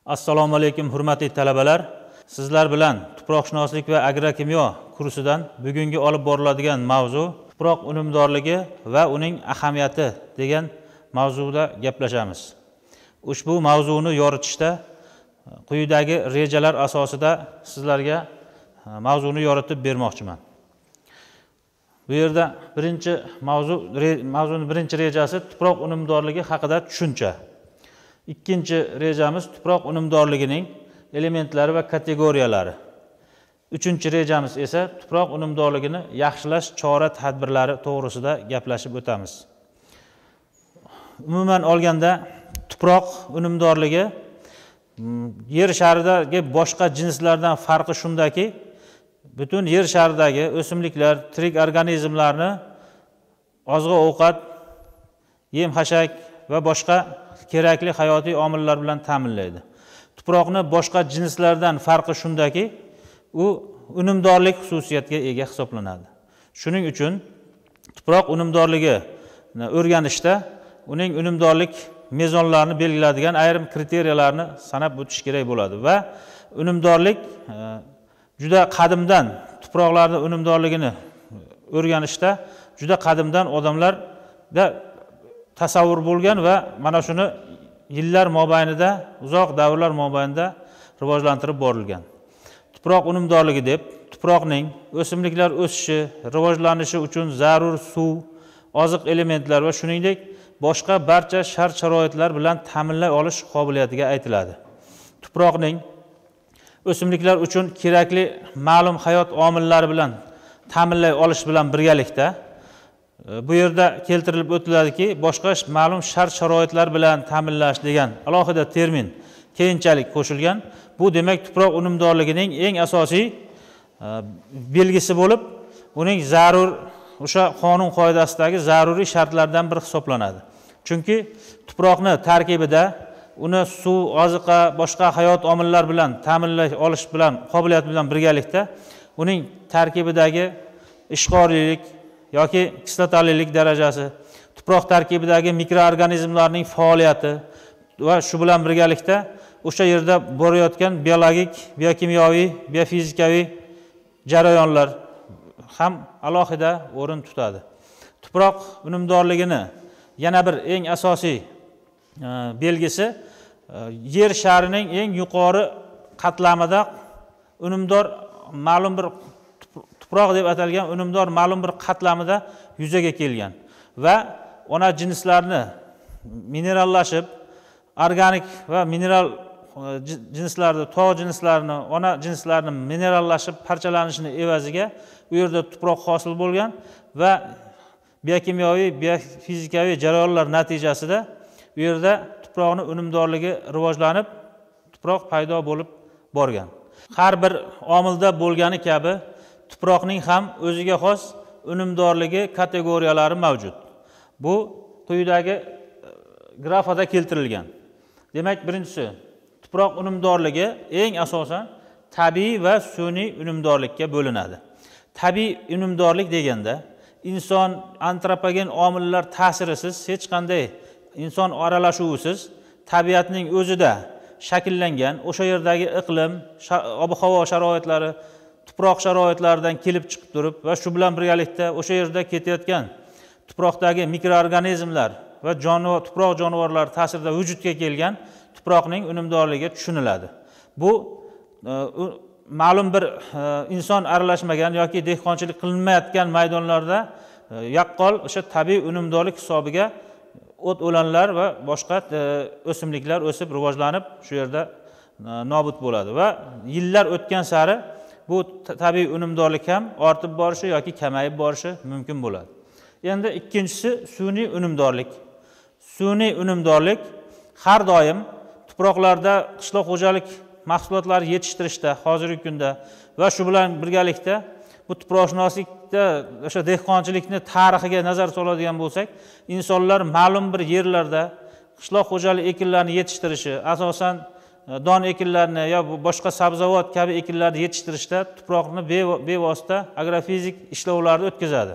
Assalomu alaykum hurmatli talabalar. Sizlar bilan tuproqshunoslik va agrokimyo kursidan bugungi olib boriladigan mavzu tuproq unumdorligi va uning ahamiyati degan mavzuda gaplashamiz. Ushbu mavzuni yoritishda quyidagi rejalar asosida sizlarga mavzuni yoritib bermoqchiman. Bu yerda mavzuning birinchi rejasi tuproq unumdorligi haqida tushuncha. Ikkinchi rejamiz tuproq unumdorligining elementlari va kategoriyalari. Uchinchi rejamiz esa tuproq unumdorligini yaxshilash chora-tadbirlari to'g'risida gaplashib o'tamiz. Umuman olganda tuproq unumdorligi yer sharidagi boshqa jinslardan farqi shundaki, butun yer sharidagi o'simliklar, tirik organizmlarni oziq-ovqat, yem-xashak va boshqa kerakli hayotiy omillar bilan ta'minlaydi. Tuproqni boshqa jinslardan farqi shundaki, u unumdorlik xususiyatiga ega hisoblanadi. Shuning uchun tuproq unumdorligini o'rganishda uning unumdorlik mezonlarini belgiladigan ayrim kriteriyalarni sanab o'tish kerak bo'ladi va unumdorlik juda qadimdan tuproqlarning unumdorligini o'rganishda juda qadimdan odamlarda tasavvur bo'lgan va mana shuni yillar mobaynida, uzoq davrlar mobaynida rivojlantirib borilgan. Tuproq unumdorligi deb tuproqning o'simliklar o'sishi, rivojlanishi uchun zarur suv, oziq elementlar va shuningdek boshqa barcha shart-sharoitlar bilan ta'minlay olish qobiliyatiga aytiladi. Tuproqning o'simliklar uchun kerakli ma'lum hayot omillari bilan ta'minlay olish bilan birgalikda bu yerda keltirilib o'tiladiki, boshqa ma'lum shart-sharoitlar bilan ta'minlash degan alohida termin keyinchalik qo'shilgan. Bu demak tuproq unumdorligining eng asosiy belgisi bo'lib, uning zarur o'sha qonun qoidasidagi zaruriy shartlardan biri hisoblanadi. Chunki tuproqni tarkibida uni suv, oziqa, boshqa hayot omillar bilan ta'minlay olish bilan qobiliyati bilan birgalikda uning tarkibidagi ishqorlilik yoki kislotalilik darajasi, tuproq tarkibidagi mikroorganizmlarning faoliyati va shu bilan birgalikda o'sha yerda borayotgan biologik, biokimyoviy, biofizikaviy jarayonlar ham alohida o'rin tutadi. Tuproq unumdorligini yana bir eng asosiy belgisi yer sharining eng yuqori qatlamida unumdor ma'lum bir tuproq deb atalgan unumdor ma'lum bir qatlamida yuzaga kelgan va ona jinslarni minerallashib, organik va mineral jinslarni, tog' jinslarini, ona jinslarni minerallashib parchalanishini evaziga u yerda tuproq hosil bo'lgan va biokimyoviy, biofizikaviy jarayonlar natijasida u yerda tuproqning unumdorligi rivojlanib, tuproq paydo bo'lib borgan. Har bir omilda bo'lgani kabi tuproqning ham o'ziga xos unumdorligi kategoriyalari mavjud. Bu quyidagi grafada keltirilgan. Demak, birinchisi tuproq unumdorligi eng asosan tabiiy va sun'iy unumdorlikka bo'linadi. Tabiiy unumdorlik deganda inson antropogen omillar ta'sirisiz, hech qanday inson aralashuvisiz tabiatning o'zida shakllangan o'sha yerdagi iqlim, ob-havo sharoitlari, tuproq sharoitlaridan kelib chiqib turib va shu bilan birgalikda o'sha yerda ketayotgan tuproqdagi mikroorganizmlar va tuproq jonivorlari ta'sirida vujudga kelgan tuproqning unumdorligi tushuniladi. Bu ma'lum bir inson aralashmagan yoki dehqonchilik qilinmayotgan maydonlarda yaqqol o'sha tabiiy unumdorlik hisobiga o't-o'lanlar va boshqa o'simliklar o'sib rivojlanib shu yerda nobud bo'ladi va yillar o'tgan sari bu tabiiy unumdorlik ham ortib borishi yoki kamayib borishi mumkin bo'ladi. Endi ikkinchisi sun'iy unumdorlik. Sun'iy unumdorlik har doim tuproqlarda qishloq xo'jalik mahsulotlari yetishtirishda hozirgi kunda va shu bilan birgalikda bu tuproqshunoslikda o'sha dehqonchilikni tarixiga nazar soladigan bo'lsak, insonlar ma'lum bir yerlarda qishloq xo'jalik ekinlarini yetishtirishi, asosan don ekinlarini yo boshqa sabzavot kabi ekinlarni yetishtirishda tuproqni bevosita agrofizik ishlovlarni o'tkazadi.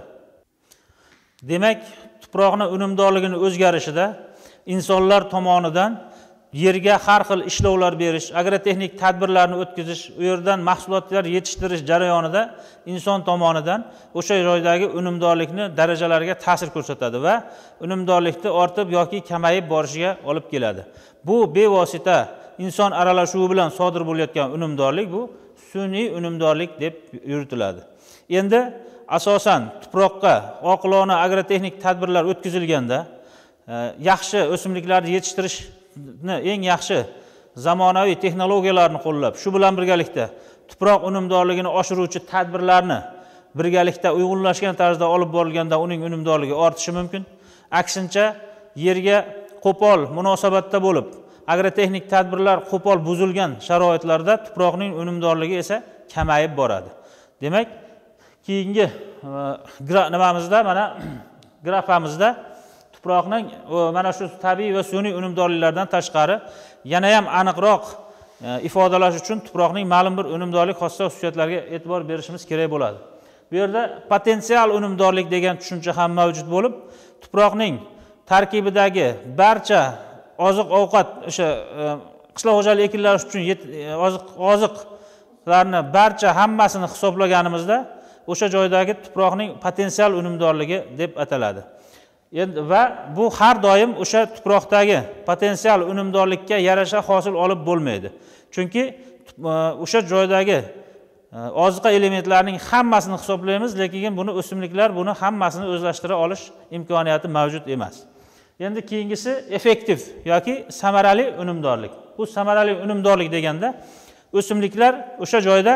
Demak, tuproqning unumdorligining o'zgarishida insonlar tomonidan yerga har xil ishlovlar berish, agrotexnik tadbirlarni o'tkazish, u yerdan mahsulotlar yetishtirish jarayonida inson tomonidan o'sha joydagi unumdorlikni darajalariga ta'sir ko'rsatadi va unumdorlikni ortib yoki kamayib borishiga olib keladi. Bu bevosita inson aralashuvi bilan sodir bo'layotgan unumdorlik bu sun'iy unumdorlik deb yuritiladi. Endi asosan tuproqqa oqilona agrotexnik tadbirlar o'tkazilganda yaxshi o'simliklarni yetishtirishni eng yaxshi zamonaviy texnologiyalarni qo'llab, shu bilan birgalikda tuproq unumdorligini oshiruvchi tadbirlarni birgalikda uyg'unlashgan tarzda olib borilganda uning unumdorligi ortishi mumkin. Aksincha, yerga qo'pol munosabatda bo'lib, agrotexnik tadbirlar qo'pol buzilgan sharoitlarda tuproqning unumdorligi esa kamayib boradi. Demak, keyingi nimamizda mana grafamizda tuproqning mana shu tabiiy va sun'iy unumdorliklardan tashqari yana ham aniqroq ifodalash uchun tuproqning ma'lum bir unumdorlik xususiyatlariga e'tibor berishimiz kerak bo'ladi. Bu yerda potensial unumdorlik degan tushuncha ham mavjud bo'lib, tuproqning tarkibidagi barcha oziq-ovqat o'sha qishloq xo'jaligi ekinlari uchun oziqlarni barcha hammasini hisoblaganimizda o'sha joydagi tuproqning potensial unumdorligi deb ataladi. Va bu har doim o'sha tuproqdagi potensial unumdorlikka yarasha hosil olib bo'lmaydi. Chunki o'sha joydagi oziqa elementlarining hammasini hisoblaymiz, lekin buni o'simliklar buni hammasini o'zlashtira olish imkoniyati mavjud emas. Endi keyingisi effektiv yoki samarali unumdorlik. Bu samarali unumdorlik deganda o'simliklar o'sha joyda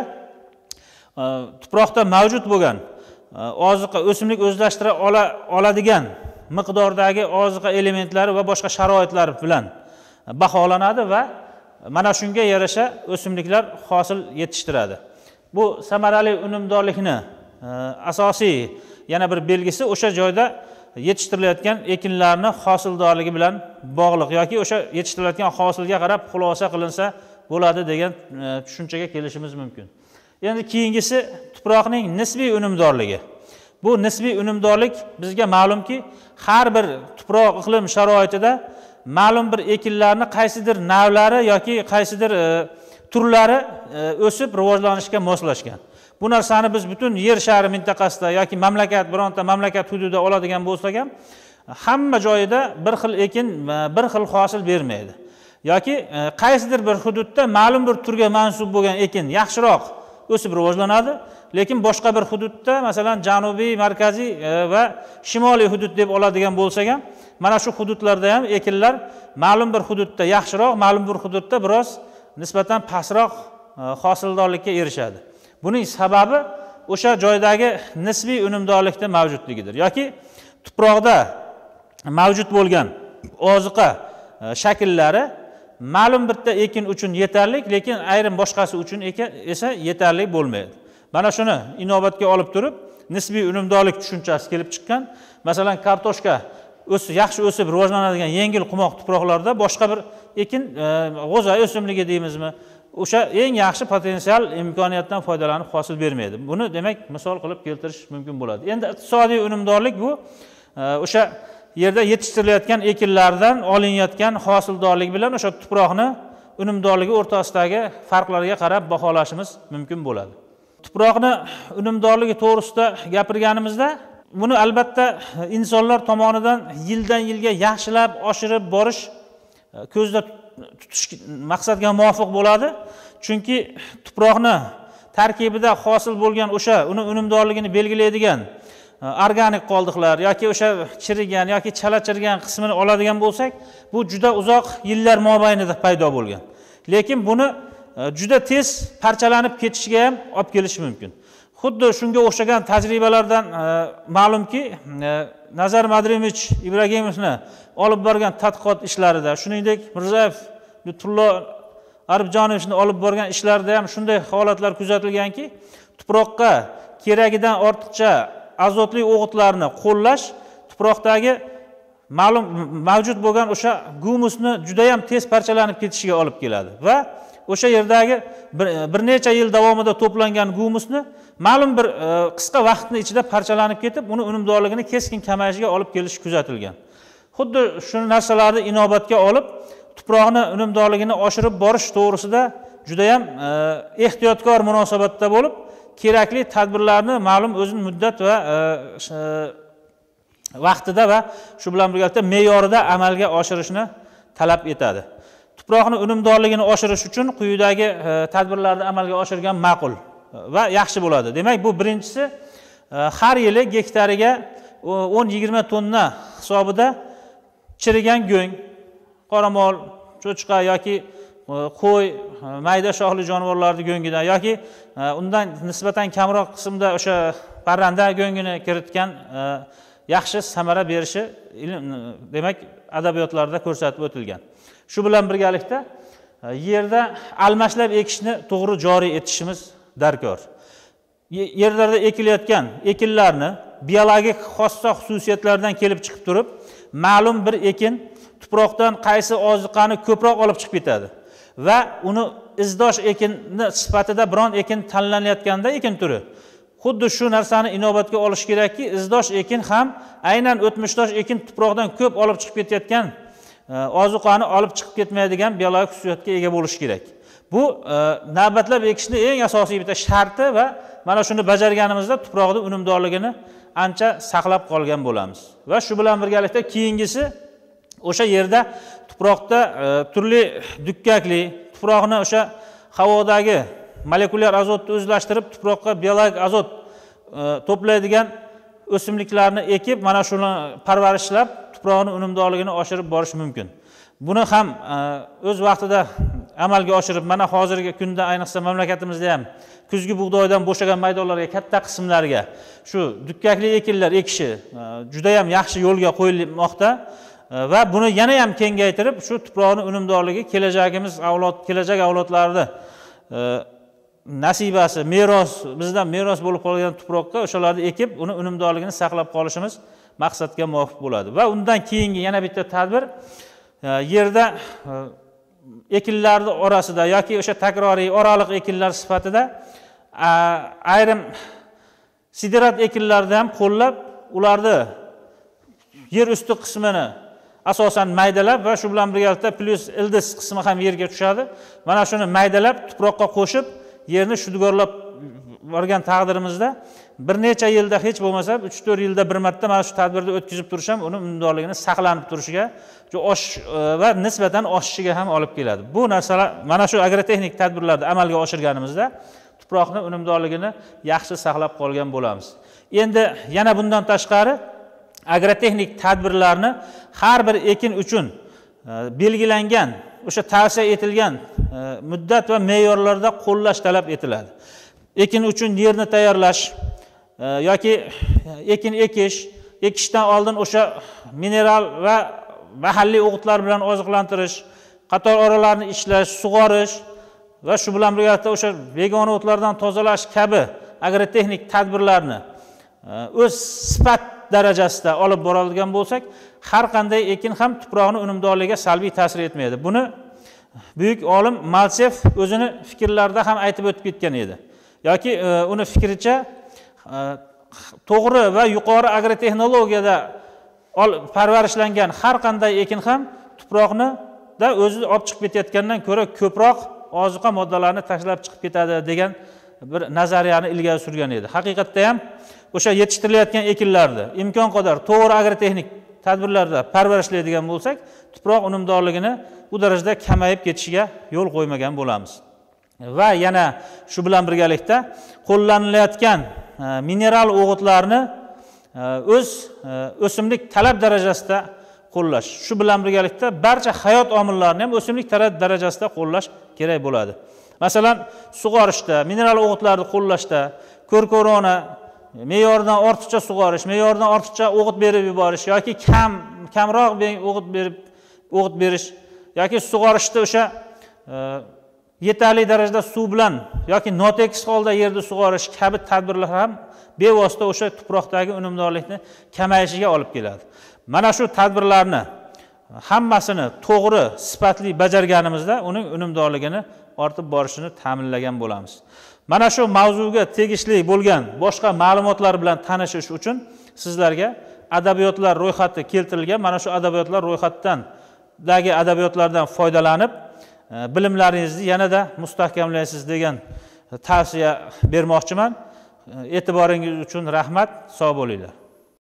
tuproqda mavjud bo'lgan oziqa o'simlik o'zlashtira oladigan miqdordagi oziqa elementlari va boshqa sharoitlar bilan baholanadi va mana shunga yarasha o'simliklar hosil yetishtiradi. Bu samarali unumdorlikni asosiy yana bir belgisi o'sha joyda yetishtirilayotgan ekinlarning hosildorligi bilan bog'liq yoki o'sha yetishtirilayotgan hosilga qarab xulosa qilinsa bo'ladi degan tushunchaga kelishimiz mumkin. Endi keyingisi tuproqning nisbiy unumdorligi. Bu nisbiy unumdorlik bizga ma'lumki, har bir tuproq iqlim sharoitida ma'lum bir ekinlarni qaysidir navlari yoki qaysidir turlari o'sib rivojlanishga moslashgan. Bu narsani biz butun yer shari mintaqasida yoki mamlakat bironta mamlakat hududida oladigan bo'lsak ham, hamma joyida bir xil ekin bir xil hosil bermaydi. Yoki qaysidir bir hududda ma'lum bir turga mansub bo'lgan ekin yaxshiroq o'sib rivojlanadi, lekin boshqa bir hududda, masalan, janubiy, markaziy va shimoliy hudud deb oladigan bo'lsak ham, mana shu hududlarda ham ekinlar ma'lum bir hududda yaxshiroq, ma'lum bir hududda biroz nisbatan pastroq hosildorlikka erishadi. Buning sababi o'sha joydagi nisbiy unumdorlikda mavjudligidir yoki tuproqda mavjud bo'lgan oziqa shakllari ma'lum bitta ekin uchun yetarli, lekin ayrim boshqasi uchun esa yetarli bo'lmaydi. Mana shuni inobatga olib turib, nisbiy unumdorlik tushunchasi kelib chiqqan. Masalan, kartoshka yaxshi o'sib rivojlanadigan yengil qumoq tuproqlarda boshqa bir ekin g'o'za o'simligi deymizmi, o'sha eng yaxshi potensial imkoniyatdan foydalanib hosil bermaydi. Buni demak misol qilib keltirish mumkin bo'ladi. Endi iqtisodiy unumdorlik bu o'sha yerda yetishtirilayotgan ekinlardan olinayotgan hosildorlik bilan o'sha tuproqni unumdorligi o'rtasidagi farqlarga qarab baholashimiz mumkin bo'ladi. Tuproqni unumdorligi to'g'risida gapirganimizda, buni albatta insonlar tomonidan yildan yilga yaxshilab oshirib borish ko'zda tutish maqsadga muvofiq bo'ladi. Chunki tuproqni tarkibida hosil bo'lgan o'sha uni unumdorligini belgilaydigan organik qoldiqlar yoki o'sha chirigan yoki chala chirigan qismini oladigan bo'lsak, bu juda uzoq yillar mobaynida paydo bo'lgan. Lekin buni juda tez parchalanib ketishiga ham olib kelishi mumkin. Xuddi shunga o'xshagan tajribalardan ma'lumki, Nazar Madrimovich Ibragimovni olib borgan tadqiqot ishlarida, shuningdek Mirzayev Lutfullo Aribjonovni olib borgan ishlarida ham shunday holatlar kuzatilganki, tuproqqa keragidan ortiqcha azotli o'g'itlarni qo'llash tuproqdagi ma'lum mavjud bo'lgan o'sha gumusni juda ham tez parchalanib ketishiga olib keladi va o'sha yerdagi bir necha yil davomida to'plangan gumusni ma'lum bir qisqa vaqtning ichida parchalanib ketib, uni unumdorligini keskin kamayishiga olib kelishi kuzatilgan. Xuddi shu narsalarni inobatga olib, tuproqni unumdorligini oshirib borish to'g'risida juda ham ehtiyotkor munosabatda bo'lib, kerakli tadbirlarni ma'lum o'zini muddat va vaqtida va shu bilan birgalikda me'yorida amalga oshirishni talab etadi. Tuproqni unumdorligini oshirish uchun quyidagi tadbirlarni amalga oshirgan ma'qul va yaxshi bo'ladi. Demak, bu birinchisi, har yili gektariga 10-20 tonna hisobida chirigan go'ng, qoramol, cho'chqa yoki qo'y, mayda shoxli jonivorlarning go'ngidan yoki undan nisbatan kamroq qismda o'sha parranda go'ngini kiritgan yaxshi samara berishi demak adabiyotlarda ko'rsatib o'tilgan. Shu bilan birgalikda yerda almashlab ekishni to'g'ri joriy etishimiz darkor. Yerlarda ekilayotgan ekinlarni biologik xossa xususiyatlardan kelib chiqib turib, ma'lum bir ekin tuproqdan qaysi oziqani ko'proq olib chiqib ketadi va uni izdosh ekinni sifatida biron ekin tanlanayotganda ekin turi xuddi shu narsani inobatga olish kerakki, izdosh ekin ham aynan o'tmishdosh ekin tuproqdan ko'p olib chiqib ketayotgan ozuqani olib chiqib ketmaydigan biologik xususiyatga ega bo'lishi kerak. Bu navbatlab ekishni eng asosiy bitta sharti va mana shuni bajarganimizda tuproqning unumdorligini ancha saqlab qolgan bo'lamiz. Va shu bilan birgalikda keyingisi o'sha yerda tuproqda turli dukkakli, tuproqni o'sha havodagi molekulyar azotni o'zlashtirib tuproqqa biologik azot to'playdigan o'simliklarni ekib, mana shuni parvarishlab tuproqning unumdorligini oshirib borish mumkin. Buni ham o'z vaqtida amalga oshirib, mana hozirgi kunda ayniqsa mamlakatimizda ham kuzgi bug'doydan bo'shagan maydonlarga, katta qismlarga shu dukkakli ekinlar ekishi juda ham yaxshi yo'lga qo'yilmoqda va buni yana ham kengaytirib, shu tuproqning unumdorligi kelajak avlodlarni nasibasi, meros, bizdan meros bo'lib qolgan tuproqqa o'shalarni ekib, uni unumdorligini saqlab qolishimiz maqsadga muvofiq bo'ladi. Va undan keyingi yana bitta tadbir, yerda ekinlarning orasida yoki o'sha takroriy oraliq ekinlar sifatida ayrim sidrat ekinlarni ham qo'llab, ularni yer usti qismini asosan maydalab va shu bilan birgalikda plus ildiz qismi ham yerga tushadi. Mana shuni maydalab tuproqqa qo'shib, yerni shudgorlab borgan taqdirimizda bir necha yilda hech bo'lmasa 3-4 yilda bir marta mana shu tadbirni o'tkazib turish ham uni unumdorligini saqlanib turishiga va nisbatan oshishiga ham olib keladi. Bu narsalar mana shu agrotexnik tadbirlarni amalga oshirganimizda tuproqning unumdorligini yaxshi saqlab qolgan bo'lamiz. Endi yana bundan tashqari agrotexnik tadbirlarni har bir ekin uchun belgilangan, o'sha tavsiya etilgan muddat va me'yorlarda qo'llash talab etiladi. Ekin uchun yerni tayyorlash yoki ekin ekishdan oldin o'sha mineral va mahalliy o'g'itlar bilan oziqlantirish, qator oralarni ishlash, sug'orish va shu bilan birgalikda o'sha begona o'tlardan tozalash kabi agrotexnik tadbirlarni o'z sifat darajasida olib boradigan bo'lsak, har qanday ekin ham tuproqning unumdorligiga salbiy ta'sir etmaydi. Buni buyuk olim Malsev o'zini fikrlarida ham aytib o'tib ketgan edi. Yoki uni fikricha to'g'ri va yuqori agrotexnologiyada parvarishlangan har qanday ekin ham tuproqni da o'zi olib chiqib ketayotgandan ko'ra ko'proq ozuqa moddalarini tashlab chiqib ketadi degan bir nazariyani ilgari surgan edi. Haqiqatda ham o'sha yetishtirilayotgan ekinlarni imkon qadar to'g'ri agrotexnik tadbirlarda parvarishlaydigan bo'lsak, tuproq unumdorligini bu darajada kamayib ketishiga yo'l qo'ymagan bo'lamiz. Va yana shu bilan birgalikda qo'llanilayotgan mineral o'g'itlarni o'z o'simlik talab darajasida qo'llash. Shu bilan birgalikda barcha hayot omillarini ham o'simlik talab darajasida qo'llash kerak bo'ladi. Masalan, sug'orishda, mineral o'g'itlarni qo'llashda ko'r-ko'rona me'yordan ortiqcha sug'orish, me'yordan ortiqcha o'g'it berib yuborish yoki kamroq o'g'it berish yoki sug'orishda o'sha yetarli darajada suv bilan yoki notekis holda yerni sug'orish kabi tadbirlar ham bevosita o'sha tuproqdagi unumdorlikni kamayishiga olib keladi. Mana shu tadbirlarni hammasini to'g'ri, sifatli bajarganimizda uning unumdorligini ortib borishini ta'minlagan bo'lamiz. Mana shu mavzuga tegishli bo'lgan boshqa ma'lumotlar bilan tanishish uchun sizlarga adabiyotlar ro'yxati keltirilgan. Mana shu adabiyotlar ro'yxatdan dagi adabiyotlardan foydalanib bilimlaringizni yanada mustahkamlaysiz degan tavsiya bermoqchiman. E'tiboringiz uchun rahmat, sog' bo'linglar.